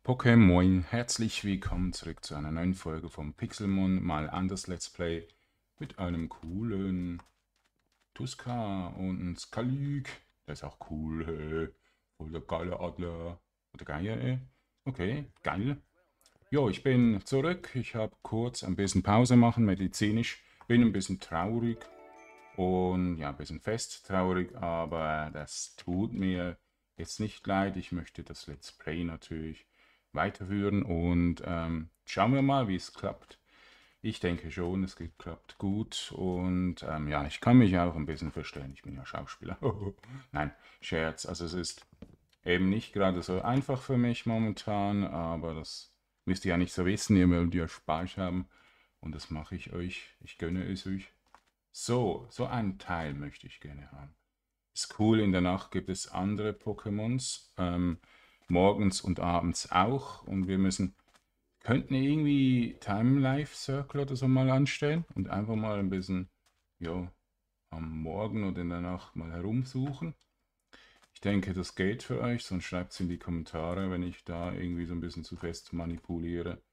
Pokémon, herzlich willkommen zurück zu einer neuen Folge vom Pixelmon, mal anders Let's Play mit einem coolen Tuska und einem Skalyk. Der ist auch cool, voll der geile Adler. Oder Geier, Okay, geil. Jo, ich bin zurück. Ich habe kurz ein bisschen Pause machen, medizinisch. Bin ein bisschen traurig und ja, ein bisschen fest traurig, aber das tut mir jetzt nicht leid. Ich möchte das Let's Play natürlich weiterführen und schauen wir mal, wie es klappt. Ich denke schon, es klappt gut und ja, ich kann mich auch ein bisschen verstellen. Ich bin ja Schauspieler. Nein, Scherz. Also es ist eben nicht gerade so einfach für mich momentan, aber das müsst ihr ja nicht so wissen. Ihr wollt ja Spaß haben und das mache ich euch. Ich gönne es euch. So einen Teil möchte ich gerne haben. Ist cool, in der Nacht gibt es andere Pokémons, morgens und abends auch. Und könnten irgendwie Time Life Circle oder so mal anstellen und einfach mal ein bisschen, ja, am Morgen oder in der Nacht mal herumsuchen. Ich denke, das geht für euch, sonst schreibt es in die Kommentare, wenn ich da irgendwie so ein bisschen zu fest manipuliere.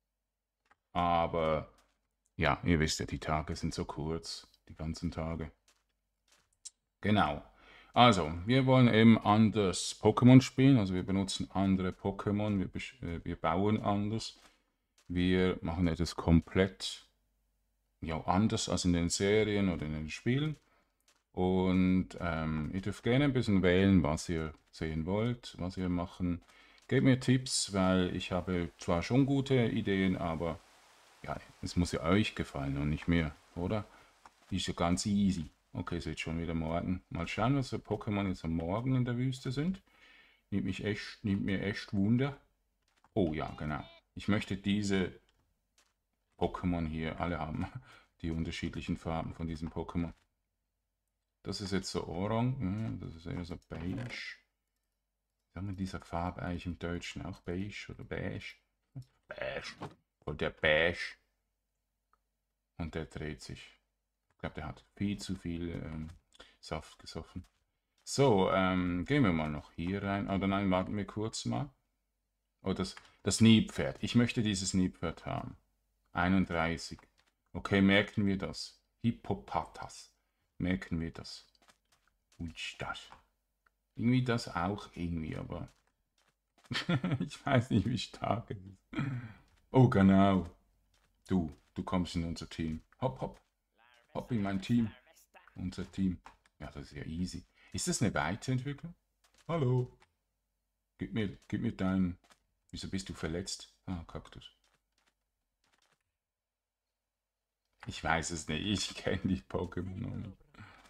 Aber ja, ihr wisst ja, die Tage sind so kurz, die ganzen Tage. Genau. Also, wir wollen eben anders Pokémon spielen. Also wir benutzen andere Pokémon, wir bauen anders. Wir machen etwas komplett ja, anders als in den Serien oder in den Spielen. Und ihr dürft gerne ein bisschen wählen, was ihr sehen wollt, was ihr machen. Gebt mir Tipps, weil ich habe zwar schon gute Ideen, aber ja, es muss ja euch gefallen und nicht mir, oder? Ist ja ganz easy. Okay, es wird schon wieder morgen. Mal schauen, was für Pokémon jetzt am Morgen in der Wüste sind. Nimmt mir echt Wunder. Oh ja, genau. Ich möchte diese Pokémon hier alle haben. Die unterschiedlichen Farben von diesem Pokémon. Das ist jetzt so orange. Das ist eher so beige. Wie haben wir diese Farbe eigentlich im Deutschen? Auch beige oder beige? Beige. Oder der beige. Und der dreht sich. Ich glaube, der hat viel zu viel Saft gesoffen. So, gehen wir mal noch hier rein. Oder nein, warten wir kurz mal. Oh, das Nilpferd. Ich möchte dieses Nilpferd haben. 31. Okay, merken wir das. Hippopotas. Merken wir das. Wie ist das? Irgendwie das auch irgendwie, aber ich weiß nicht, wie stark es ist. Oh, genau. Du kommst in unser Team. Hopp, hopp. Hopp in mein Team. Unser Team. Ja, das ist ja easy. Ist das eine Weiterentwicklung? Hallo. Gib mir dein. Wieso bist du verletzt? Ah, Kaktus. Ich weiß es nicht. Ich kenne die Pokémon noch nicht.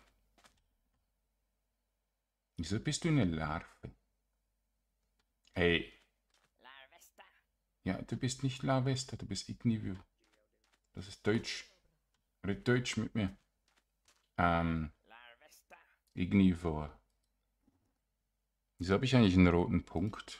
Wieso bist du eine Larve? Hey, ja, du bist nicht Lavesta, du bist Ignivio. Das ist Deutsch. Red Deutsch mit mir. Ähm, Ignivor. Wieso habe ich eigentlich einen roten Punkt?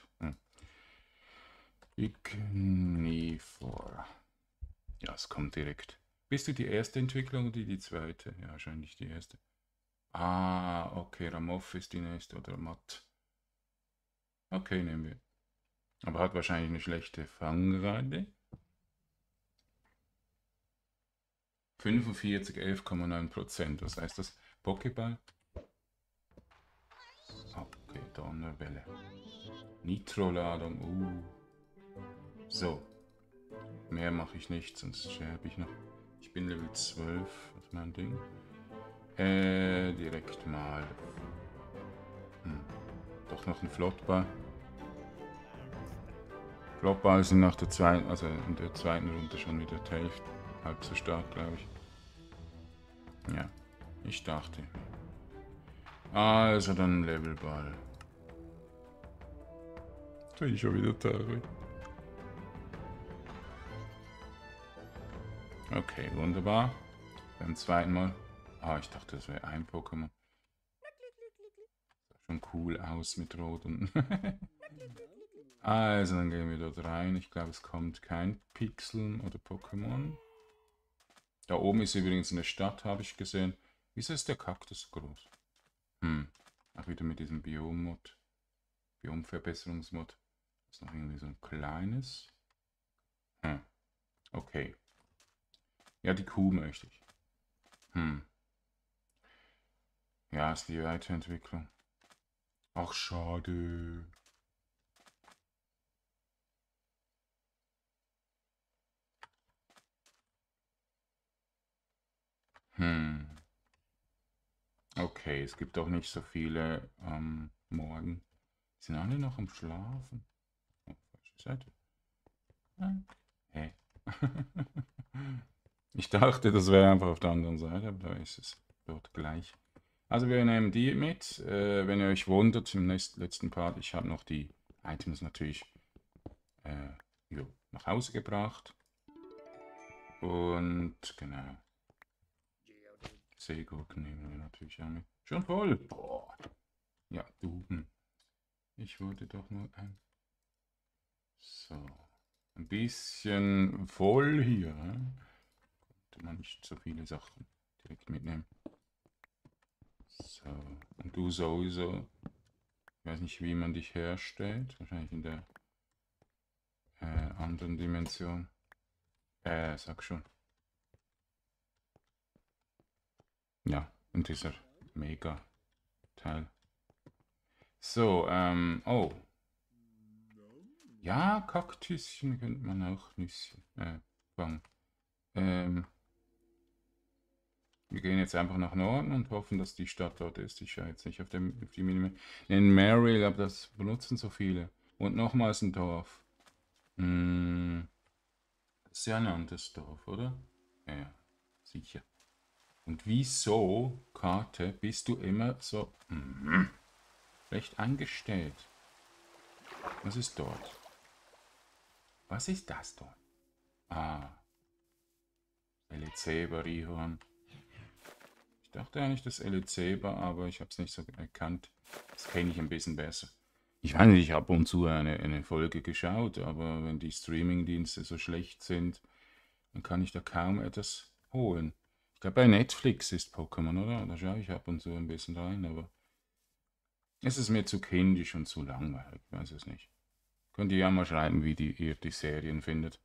Ignivor. Ja, es kommt direkt. Bist du die erste Entwicklung oder die zweite? Ja, wahrscheinlich die erste. Ah, okay, Ramoff ist die nächste oder Matt. Okay, nehmen wir. Aber hat wahrscheinlich eine schlechte Fangrate. 45, 11,9%. Was heißt das? Pokéball? Okay, Donnerwelle. Nitroladung. So, mehr mache ich nicht, sonst sterbe ich noch. Ich bin Level 12. Was ist mein Ding? Direkt mal. Doch noch ein Flottball. Flottball sind nach der zweiten, also in der zweiten Runde schon wieder die Hälfte. Halb so stark, glaube ich. Ja, ich dachte. Also dann Levelball. Jetzt bin ich schon wieder traurig. Okay, wunderbar. Beim zweiten Mal. Ah, ich dachte, das wäre ein Pokémon. Sah schon cool aus mit Rot und. Also, dann gehen wir dort rein. Ich glaube, es kommt kein Pixel oder Pokémon. Da oben ist übrigens eine Stadt, habe ich gesehen. Wieso ist der Kaktus so groß? Auch wieder mit diesem Biom-Mod. Biomverbesserungsmod. Ist noch irgendwie so ein kleines. Hm. Okay. Ja, die Kuh möchte ich. Ja, ist die Weiterentwicklung. Ach, schade. Okay, es gibt auch nicht so viele am Morgen. Sind alle noch am Schlafen? Oh, falsche Seite. Hä? Ich dachte, das wäre einfach auf der anderen Seite, aber da ist es dort gleich. Also wir nehmen die mit. Wenn ihr euch wundert, im letzten Part, ich habe noch die Items natürlich nach Hause gebracht. Und genau. Seegurken nehmen wir natürlich auch mit. Schon voll. Boah. Ja, du. Ich wollte doch nur ein... So. Ein bisschen voll hier. Könnte man nicht so viele Sachen direkt mitnehmen. So. Und du sowieso. Ich weiß nicht, wie man dich herstellt. Wahrscheinlich in der anderen Dimension. Sag schon. Ja, in dieser Mega-Teil. So, oh. Ja, Kaktüschen könnte man auch Nüsschen fangen. Wir gehen jetzt einfach nach Norden und hoffen, dass die Stadt dort ist. Ich schaue jetzt nicht auf die Minime. In Merrill, aber das benutzen so viele. Und nochmals ein Dorf. Das ist ja ein anderes Dorf, oder? Ja, sicher. Und wieso, Karte, bist du immer so schlecht eingestellt? Was ist dort? Was ist das dort? Ah, Elezeba-Rihorn. Ich dachte eigentlich, das Elezeba, aber ich habe es nicht so erkannt. Das kenne ich ein bisschen besser. Ich weiß nicht, ich habe ab und zu eine Folge geschaut, aber wenn die Streamingdienste so schlecht sind, dann kann ich da kaum etwas holen. Ich glaube, bei Netflix ist Pokémon, oder? Da schaue ich ab und zu ein bisschen rein, aber es ist mir zu kindisch und zu langweilig. Ich weiß es nicht. Könnt ihr ja mal schreiben, wie ihr die Serien findet.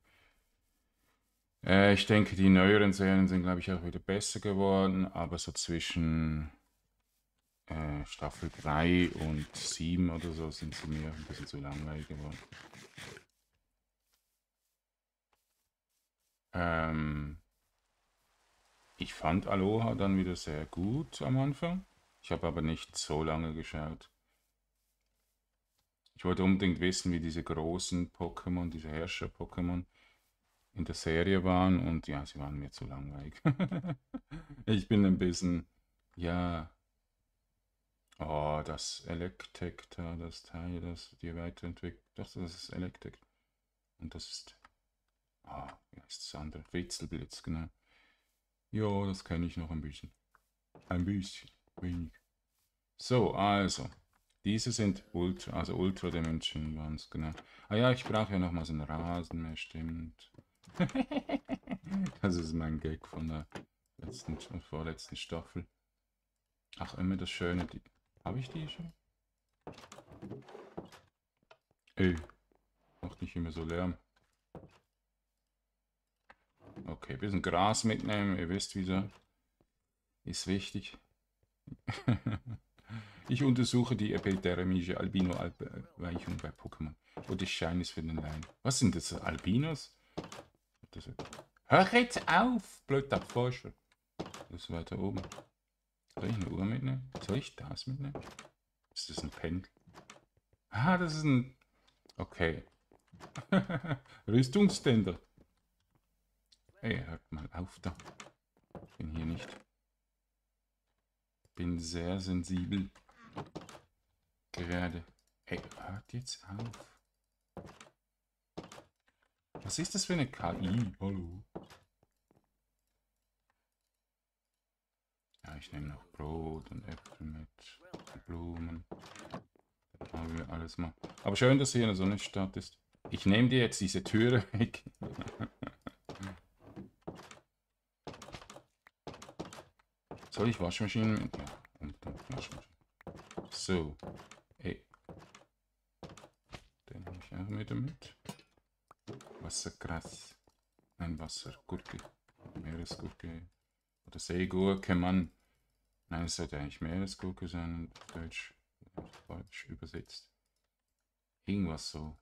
Ich denke, die neueren Serien sind, glaube ich, auch wieder besser geworden, aber so zwischen Staffel 3 und 7 oder so sind sie mir ein bisschen zu langweilig geworden. Ich fand Aloha dann wieder sehr gut am Anfang. Ich habe aber nicht so lange geschaut. Ich wollte unbedingt wissen, wie diese großen Pokémon, diese Herrscher-Pokémon in der Serie waren und ja, sie waren mir zu langweilig. Ich bin ein bisschen, ja, oh, das Electek da, das Teil, das die weiterentwickelt. Doch, das ist Electek. Und das ist, wie heißt das andere? Fritzelblitz, genau. Jo, das kenne ich noch ein bisschen. Ein bisschen, wenig. So, also. Diese sind Ultra Dimension waren es, genau. Ah ja, ich brauche ja nochmal so einen Rasenmäher, stimmt. Das ist mein Gag von der vorletzten Staffel. Ach, immer das Schöne. Habe ich die schon? Ey, mach nicht immer so Lärm. Okay, bisschen Gras mitnehmen, ihr wisst wieso. Ist wichtig. Ich untersuche die epidermische Albino-Abweichung bei Pokémon. Oder Shinies für den Laien. Was sind das? Albinos? Hör jetzt auf, blöder Forscher. Das ist weiter oben. Soll ich eine Uhr mitnehmen? Soll ich das mitnehmen? Ist das ein Pendel? Ah, das ist ein... Okay. Rüstungsständer. Ey, hört mal auf da. Ich bin hier nicht. Bin sehr sensibel. Gerade. Ey, hört jetzt auf. Was ist das für eine KI? Hallo. Ja, ich nehme noch Brot und Äpfel mit. Blumen. Dann haben wir alles mal. Aber schön, dass hier eine Sonnenstadt ist. Ich nehme dir jetzt diese Türe weg. Soll ich Waschmaschinen mit? Ja, und dann Waschmaschine. So. Ey. Den ich auch wieder mit. Wassergras. Nein, Wassergurke. Meeresgurke. Oder Seegurke, Mann. Nein, es sollte eigentlich Meeresgurke sein, auf Deutsch falsch übersetzt. Irgendwas so.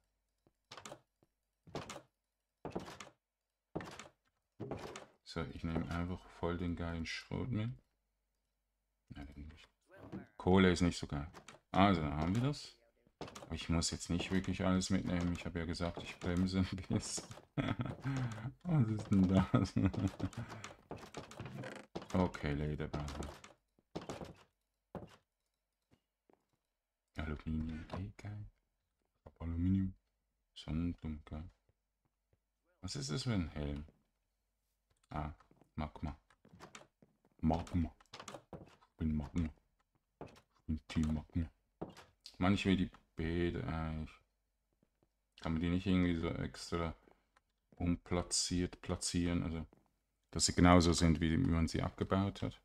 So, ich nehme einfach voll den geilen Schrot mit. Nein, Kohle ist nicht so geil. Also, dann haben wir das. Aber ich muss jetzt nicht wirklich alles mitnehmen. Ich habe ja gesagt, ich bremse ein bisschen. Was ist denn das? Okay, Lederbahn. Aluminium, geil. Aluminium. Sonnendunkel. Was ist das für ein Helm? Ah, Magma. Magma. Ich bin Magma. Ich bin Team Magma. Mann, ich will die Beete eigentlich. Kann man die nicht irgendwie so extra platzieren? Also, dass sie genauso sind, wie man sie abgebaut hat.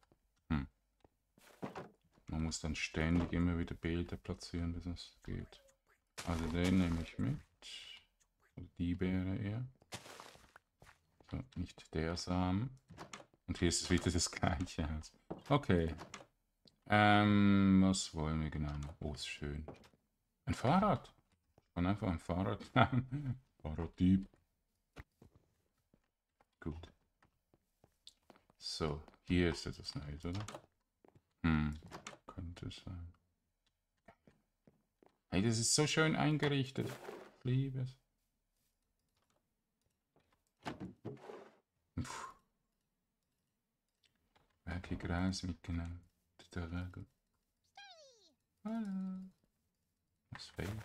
Man muss dann ständig immer wieder Beete platzieren, bis es geht. Also den nehme ich mit. Die Beere eher. So, nicht der Samen. Und hier ist es wieder das gleiche Haus. Okay. Was wollen wir genau noch? Oh, ist schön. Ein Fahrrad. Ich kann einfach ein Fahrrad fahren. Fahrraddieb. Gut. So, hier ist etwas Neues, oder? Könnte sein. Hey, das ist so schön eingerichtet. Ich liebe es. Werke Gras mitgenommen. Der Regel. Hallo. Was fehlt?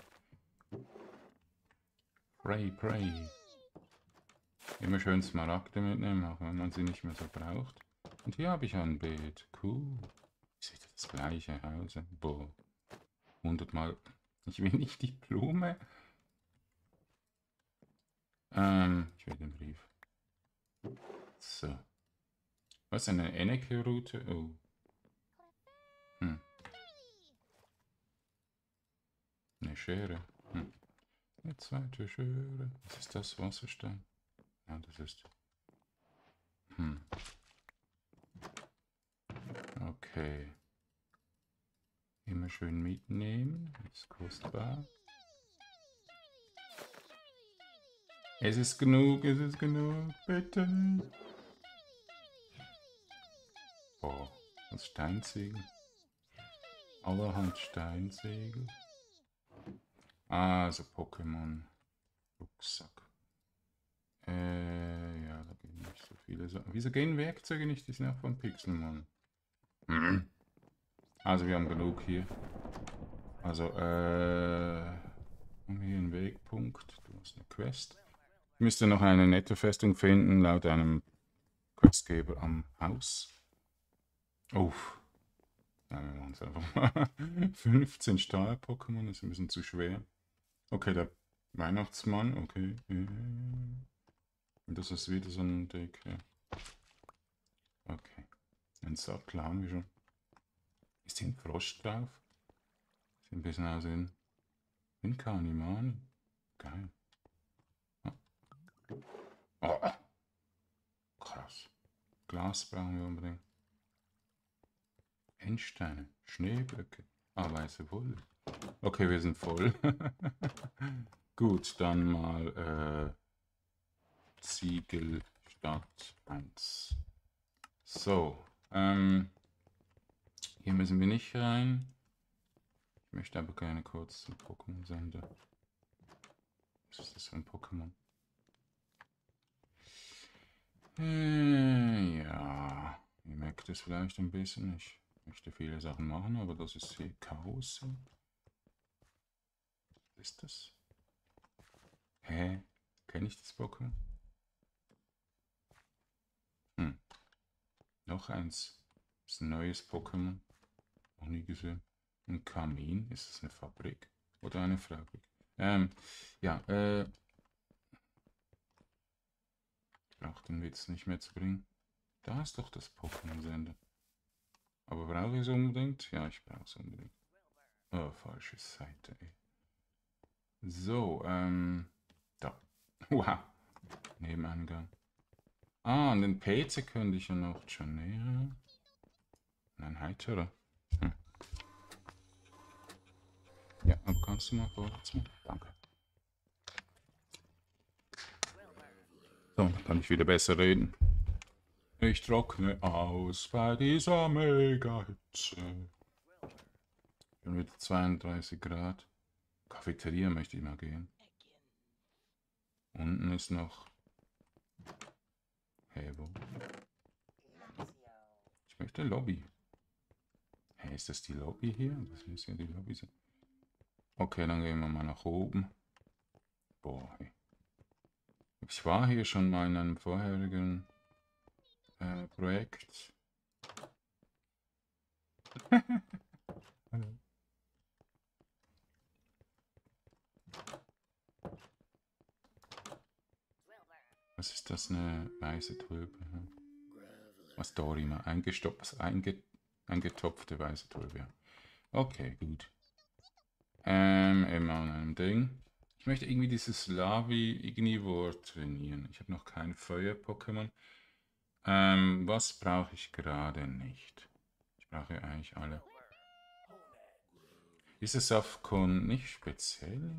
Pray. Immer schön Smaragde mitnehmen, auch wenn man sie nicht mehr so braucht. Und hier habe ich ein Beet. Cool. Ist wieder das gleiche Haus. Boah. 100 Mal. Ich will nicht die Blume. Ich will den Brief. So. Was, eine Enneke-Route? Oh. Eine Schere. Eine zweite Schere. Was ist das? Wasserstein? Ja, das ist... Okay. Immer schön mitnehmen. Ist kostbar. Es ist genug, bitte nicht. Oh, das Steinzegel. Allerhand Steinzegel. Ah, so Pokémon. Rucksack. Ja, da gehen nicht so viele Sachen. Wieso gehen Werkzeuge nicht? Die sind auch von Pixelmon. Also wir haben genug hier. Also, haben wir hier einen Wegpunkt. Du hast eine Quest. Ich müsste noch eine nette Festung finden, laut einem Questgeber am Haus. Uff. Ja, wir machen es einfach mal. 15 Stahl-Pokémon ist ein bisschen zu schwer. Okay, der Weihnachtsmann, okay. Und das ist wieder so ein Deck, ja. Okay. Ein Sattel haben wir schon. Ist hier ein Frosch drauf? Sieht ein bisschen aus wie ein Kanimani. Geil. Oh. Krass. Glas brauchen wir unbedingt. Endsteine, Schneeblöcke. Ah, weiße Wolle. Okay, wir sind voll. Gut, dann mal Ziegel Stadt 1. So, hier müssen wir nicht rein. Ich möchte aber gerne kurz zum Pokémon-Sender. Was ist das für ein Pokémon? Ja, ihr merkt es vielleicht ein bisschen. Ich möchte viele Sachen machen, aber das ist hier Chaos. Was ist das? Hä? Kenne ich das Pokémon? Noch eins. Das ist ein neues Pokémon. Noch nie gesehen. Ein Kamin. Ist das eine Fabrik? Oder eine Fabrik? Ja, ich brauche den Witz nicht mehr zu bringen. Da ist doch das Pokémon-Sender. Aber brauche ich es unbedingt? Ja, ich brauche es unbedingt. Oh, falsche Seite, ey. So, da. Wow. Nebeneingang. Ah, an den PC könnte ich ja noch Janera. Nein, heiterer. Hm. Ja, aber kannst du mal vorwärts machen? Danke. So, dann kann ich wieder besser reden. Ich trockne aus bei dieser Mega-Hitze. Bin wieder 32 Grad. Cafeteria möchte ich mal gehen. Unten ist noch... Hey, wo? Ich möchte Lobby. Hey, ist das die Lobby hier? Das muss ja die Lobby sein. Okay, dann gehen wir mal nach oben. Boah, hey. Ich war hier schon mal in einem vorherigen Projekt. Hallo. Was ist das, eine weiße Tulpe? Was Dorima? Eingetopfte weiße Tulpe, ja. Okay, gut. Immer an einem Ding. Ich möchte irgendwie dieses Lavi-Ignivore trainieren. Ich habe noch kein Feuer-Pokémon. Was brauche ich gerade nicht? Ich brauche eigentlich alle. Ist es auf Con nicht speziell?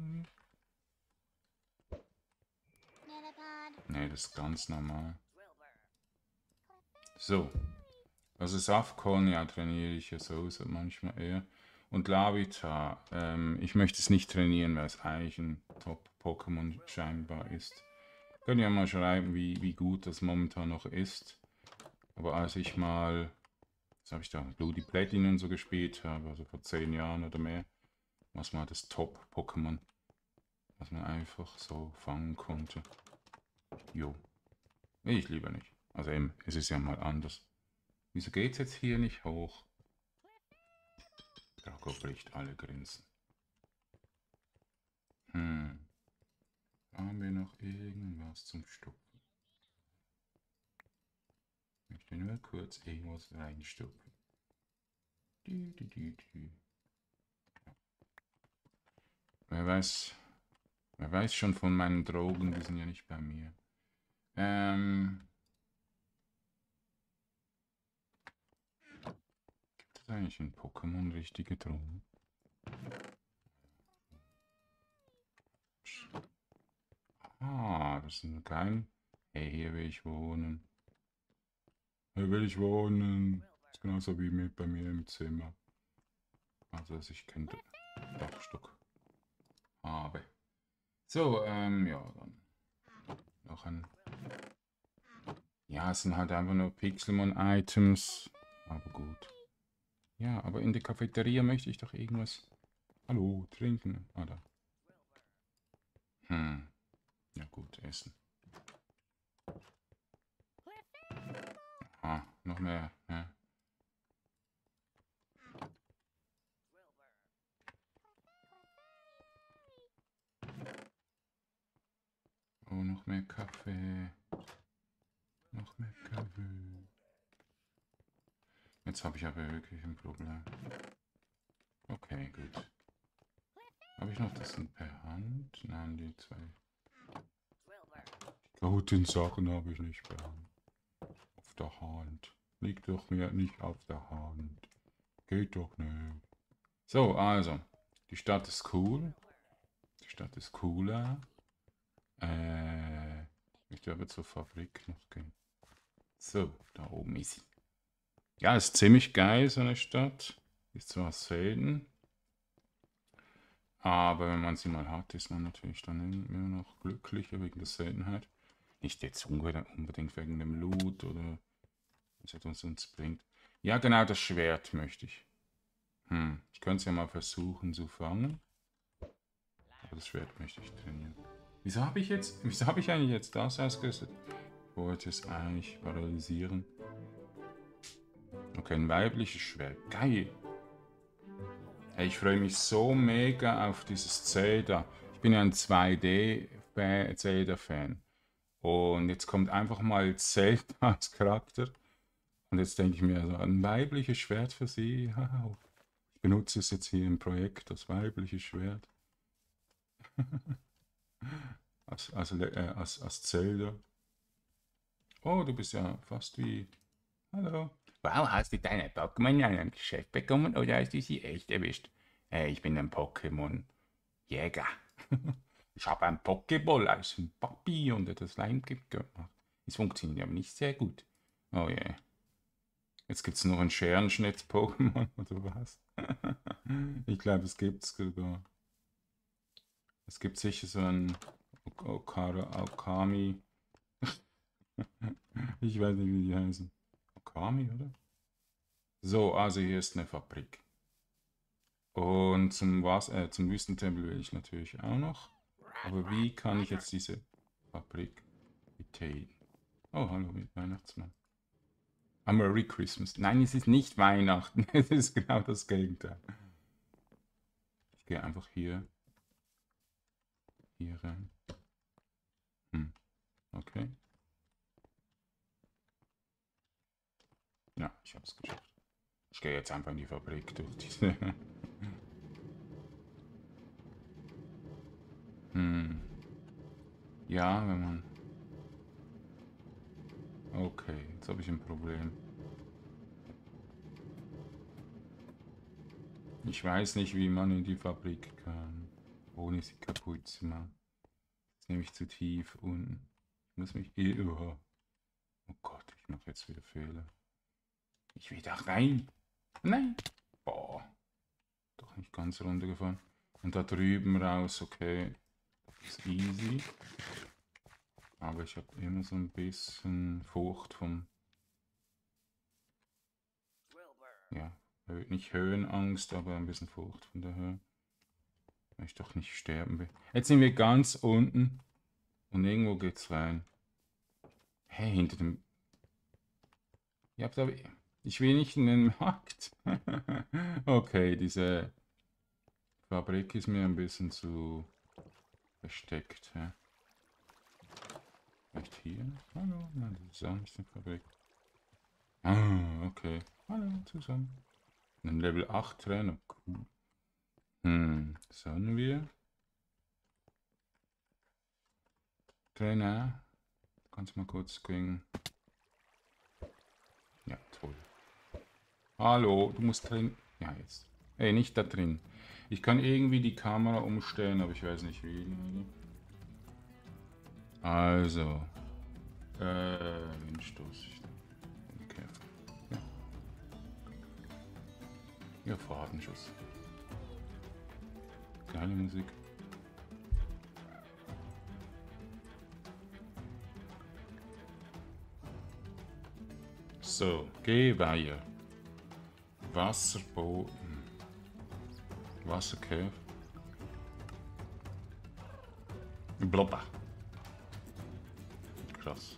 Ne, das ist ganz normal. So. Also Safcon, ja, trainiere ich ja so manchmal eher. Und Lavita, ich möchte es nicht trainieren, weil es eigentlich ein Top-Pokémon scheinbar ist. Könnt ihr mal schreiben, wie gut das momentan noch ist. Aber als ich mal, was habe ich da, Bloody Platinum so gespielt habe, also vor 10 Jahren oder mehr, was war das Top-Pokémon, was man einfach so fangen konnte. Jo. Ich lieber nicht. Also eben, es ist ja mal anders. Wieso geht's jetzt hier nicht hoch? Draco bricht alle Grenzen. Haben wir noch irgendwas zum Stopfen? Ich möchte nur kurz irgendwas reinstopfen. Wer weiß schon von meinen Drogen, die sind ja nicht bei mir. Gibt es eigentlich in Pokémon richtige Drogen? Ah, das ist kein... Hey, hier will ich wohnen. Hier will ich wohnen. Das ist genauso wie bei mir im Zimmer. Also, dass ich keinen Dachstock habe. So, ja, dann noch ein... Ja, es sind halt einfach nur Pixelmon-Items. Aber gut. Ja, aber in der Cafeteria möchte ich doch irgendwas... Hallo, trinken. Ah, da. Ja gut, essen. Ah, noch mehr. Ja. Oh, noch mehr Kaffee. Noch mehr Kaffee. Jetzt habe ich aber wirklich ein Problem. Okay, gut. Habe ich noch das per Hand? Nein, die zwei. Die guten Sachen habe ich nicht per Hand. Auf der Hand. Liegt doch mir nicht auf der Hand. Geht doch nicht. So, also. Die Stadt ist cool. Die Stadt ist cooler. Ich möchte aber zur Fabrik noch gehen. So, da oben ist sie. Ja, ist ziemlich geil, so eine Stadt. Ist zwar selten. Aber wenn man sie mal hat, ist man natürlich dann immer noch glücklicher wegen der Seltenheit. Nicht jetzt unbedingt wegen dem Loot oder was es uns bringt. Ja, genau, das Schwert möchte ich. Ich könnte es ja mal versuchen zu fangen. Aber das Schwert möchte ich trainieren. Wieso habe ich eigentlich jetzt das ausgerüstet? Ich wollte es eigentlich paralysieren. Okay, ein weibliches Schwert. Geil. Hey, ich freue mich so mega auf dieses Zelda. Ich bin ja ein 2D-Zelda-Fan. Und jetzt kommt einfach mal Zelda als Charakter. Und jetzt denke ich mir, so ein weibliches Schwert für sie. Ich benutze es jetzt hier im Projekt, das weibliche Schwert. als Zelda. Oh, du bist ja fast wie... Hallo. Wow, hast du deine Pokémon in einem Geschäft bekommen oder hast du sie echt erwischt? Ich bin ein Pokémon-Jäger. Ich habe einen Pokéball aus dem Papier unter das Leimgift gemacht. Es funktioniert aber nicht sehr gut. Oh je. Yeah. Jetzt gibt es noch ein Scherenschnitt-Pokémon oder was? Ich glaube, es gibt sogar. Es gibt sicher so ein Okami. Ich weiß nicht, wie die heißen. Okami, oder? So, also hier ist eine Fabrik. Und zum Wüstentempel will ich natürlich auch noch. Aber wie kann ich jetzt diese Fabrik betreten? Oh, hallo, Weihnachtsmann. A Merry Christmas. Nein, es ist nicht Weihnachten. Es ist genau das Gegenteil. Ich gehe einfach hier rein. Okay. Ja, ich habe es geschafft. Ich gehe jetzt einfach in die Fabrik durch diese... Ja, wenn man... Okay, jetzt habe ich ein Problem. Ich weiß nicht, wie man in die Fabrik kann, ohne sie kaputt zu machen. Jetzt nehme ich zu tief unten. Ich muss mich... Oh Gott, ich mache jetzt wieder Fehler. Ich will da rein. Nein. Boah. Doch nicht ganz runtergefallen. Und da drüben raus, okay. Das ist easy. Aber ich habe immer so ein bisschen Furcht vom... Ja, nicht Höhenangst, aber ein bisschen Furcht von der Höhe. Weil ich doch nicht sterben will. Jetzt sind wir ganz unten. Und irgendwo geht's rein. Hey, hinter dem... Ihr habt aber... Ich will nicht in den Markt. Okay, diese Fabrik ist mir ein bisschen zu versteckt. Ja. Vielleicht hier? Hallo? Nein, das ist auch nicht die Fabrik. Ah, okay. Hallo zusammen. Ein Level 8 Trainer. Cool. Sollen wir? Trainer. Kannst mal kurz gehen. Ja, toll. Hallo, du musst drin. Ja, jetzt. Ey, nicht da drin. Ich kann irgendwie die Kamera umstellen, aber ich weiß nicht wie. Also. Windstoß. Okay. Ja. Ja, Fadenschuss. Geile Musik. So, Geweihe. Wasserboden. Wasserkäfer. Blobber. Krass.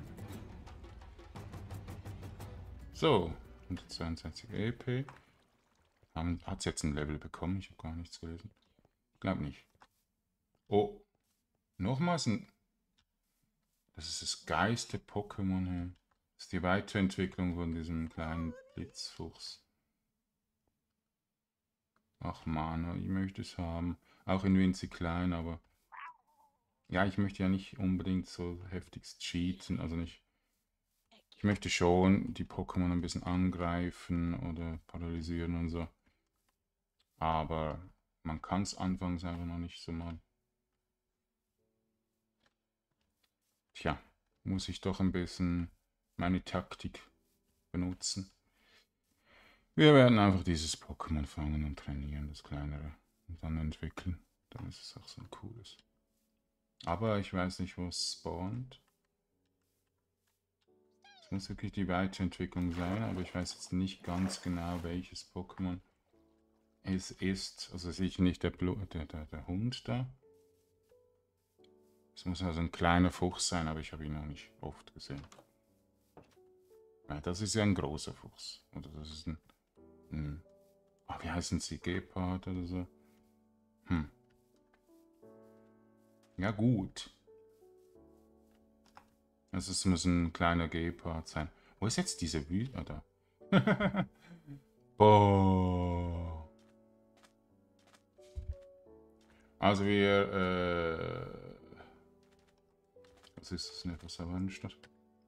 So, 122 EP. Hat es jetzt ein Level bekommen? Ich habe gar nichts gelesen. Ich glaube nicht. Oh, nochmals ein... Das ist das geilste Pokémon hier. Das ist die Weiterentwicklung von diesem kleinen Blitzfuchs. Ach man, ich möchte es haben. Auch in winzig klein, aber... Ja, ich möchte ja nicht unbedingt so heftigst cheaten, also nicht... Ich möchte schon die Pokémon ein bisschen angreifen oder paralysieren und so. Aber man kann es anfangs einfach noch nicht so mal. Tja, muss ich doch ein bisschen meine Taktik benutzen. Wir werden einfach dieses Pokémon fangen und trainieren, das kleinere, und dann entwickeln. Dann ist es auch so ein cooles. Aber ich weiß nicht, wo es spawnt. Es muss wirklich die Weiterentwicklung sein, aber ich weiß jetzt nicht ganz genau, welches Pokémon es ist. Also sicher nicht der Hund da. Es muss also ein kleiner Fuchs sein, aber ich habe ihn noch nicht oft gesehen. Ja, das ist ja ein großer Fuchs. Oder das ist ein wie heißen sie? Gepard oder so? Ja, gut. Also es muss ein kleiner Gepard sein. Wo ist jetzt diese Wüste? Da. Boah. Also was ist das nicht, was erwünscht hat?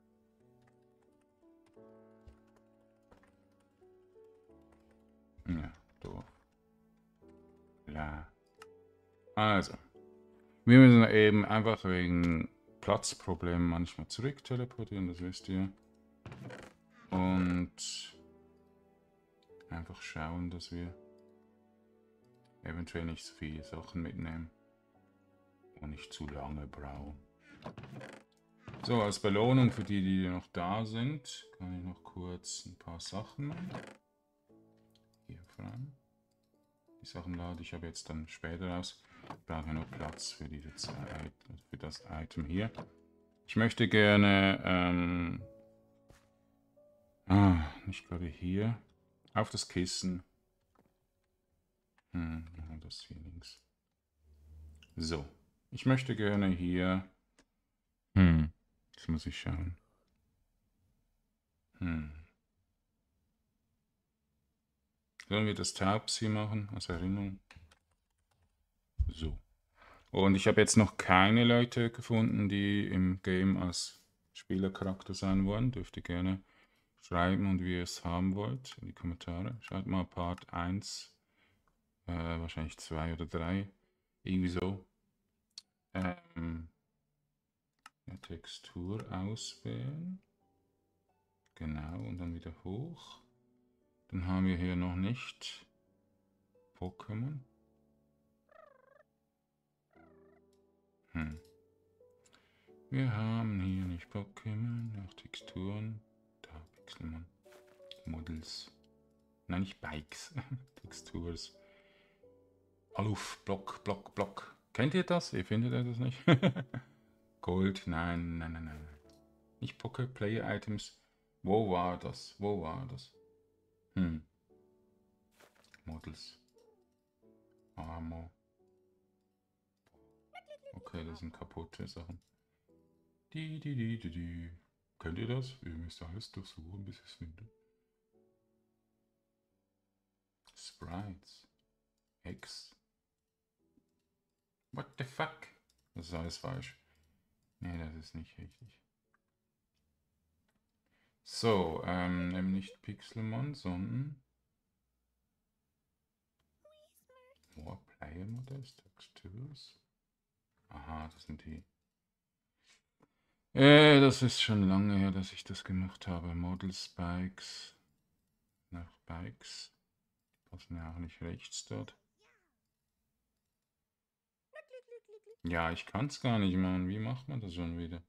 Ja, doof. Ja. Also. Wir müssen eben einfach wegen Platzproblemen manchmal zurück teleportieren, das wisst ihr. Und einfach schauen, dass wir eventuell nicht so viele Sachen mitnehmen und nicht zu lange brauchen. So, als Belohnung für die, die noch da sind, kann ich noch kurz ein paar Sachen machen. Hier frei. Die Sachen lade ich aber jetzt dann später aus. Ich brauche nur Platz für diese Zeit, für das Item hier. Ich möchte gerne, nicht gerade hier, auf das Kissen. Das hier links. So, ich möchte gerne hier, jetzt muss ich schauen. Sollen wir das Tabs hier machen, als Erinnerung? So. Und ich habe jetzt noch keine Leute gefunden, die im Game als Spielercharakter sein wollen. Dürft ihr gerne schreiben und wie ihr es haben wollt in die Kommentare. Schaut mal Part 1, wahrscheinlich 2 oder 3, irgendwie so. Textur auswählen. Genau, und dann wieder hoch. Dann haben wir hier noch nicht Pokémon. Wir haben hier nicht Pokémon, auch Texturen. Da, Pixelmon. Models. Nein, nicht Bikes. Texturs. Aluf, Block, Block, Block. Kennt ihr das? Ihr findet das nicht? Gold, nein, nein, nein, nein. Nicht Poké Player Items. Wo war das? Wo war das? Models. Armor. Okay, das sind kaputte Sachen. Könnt ihr das? Ihr müsst alles durchsuchen, bis ihr es findet. Sprites. X. What the fuck? Das ist alles falsch. Nee, das ist nicht richtig. So, eben nicht Pixelmon, sondern More Player Models, Textures. Aha, das sind die. Das ist schon lange her, dass ich das gemacht habe. Model Spikes. Nach Bikes. Die passen ja auch nicht rechts dort. Ja, ich kann es gar nicht machen. Wie macht man das schon wieder?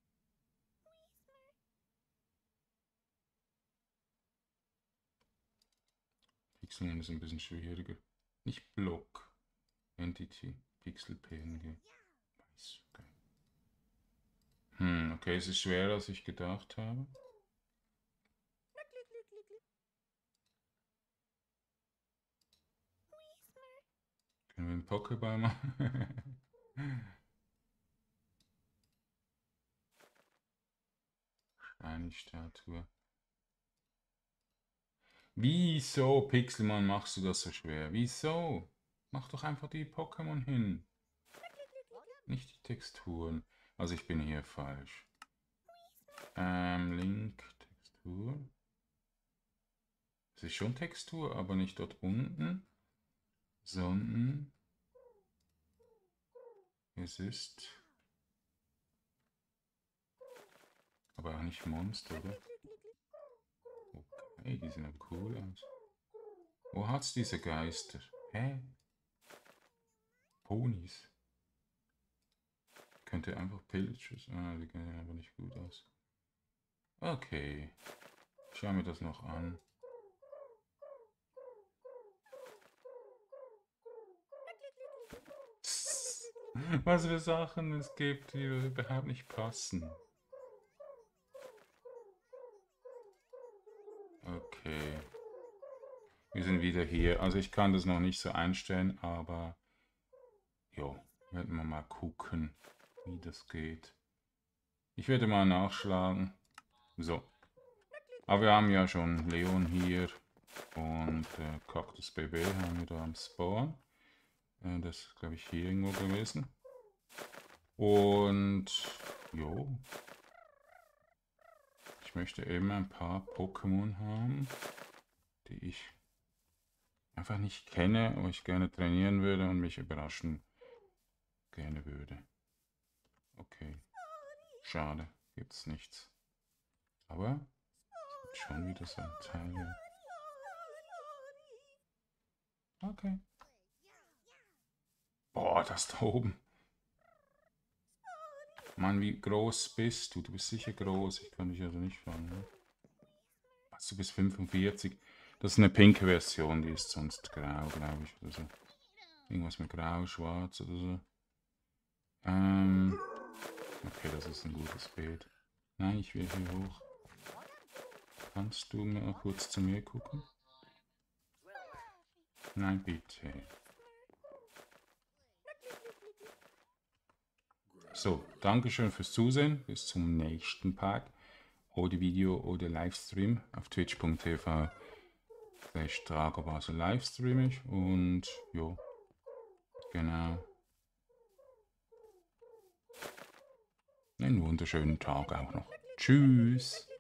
Pixelmon ist ein bisschen schwieriger. Nicht Block. Entity. Pixel PNG. Weiß, okay. Okay, es ist schwerer, als ich gedacht habe. Können wir einen Pokéball machen? Eine Statue. Wieso, Pixelmann, machst du das so schwer? Wieso? Mach doch einfach die Pokémon hin. Nicht die Texturen. Also ich bin hier falsch. Link, Textur. Es ist schon Textur, aber nicht dort unten, sondern es ist aber auch nicht Monster, oder? Okay, die sehen ja cool aus. Wo hat's diese Geister? Hä? Ponys. Könnte einfach Pilches. Ah, die gehen aber nicht gut aus. Okay. Schauen wir das noch an. Was für Sachen es gibt, die überhaupt nicht passen. Okay. Wir sind wieder hier. Also ich kann das noch nicht so einstellen, aber jo, werden wir mal gucken, wie das geht. Ich werde mal nachschlagen. So. Aber wir haben ja schon Leon hier und Cactus BB haben wir da am Spawn. Das ist, glaube ich, hier irgendwo gewesen. Und jo. Ich möchte eben ein paar Pokémon haben, die ich einfach nicht kenne, aber ich gerne trainieren würde und mich überraschen gerne würde. Okay. Schade, gibt's nichts. Aber es gibt schon wieder so ein Teil hier. Okay. Boah, das da oben. Mann, wie groß bist du? Du bist sicher groß. Ich kann dich also nicht fangen. Ne? Was, du bist 45. Das ist eine pinke Version, die ist sonst grau, glaube ich. Oder so. Irgendwas mit grau, schwarz oder so. Okay, das ist ein gutes Bild. Nein, ich will hier hoch. Kannst du mal kurz zu mir gucken? Nein, bitte. So, Dankeschön fürs Zusehen. Bis zum nächsten Part. Oder Video oder Livestream auf twitch.tv/Dragobasel livestream ich. Und jo, genau. Einen wunderschönen Tag auch noch. Tschüss.